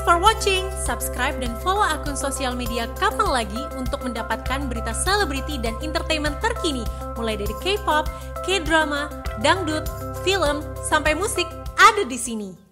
for watching. Subscribe dan follow akun sosial media Kapan Lagi untuk mendapatkan berita selebriti dan entertainment terkini, mulai dari K-pop, K-drama, dangdut, film, sampai musik ada di sini.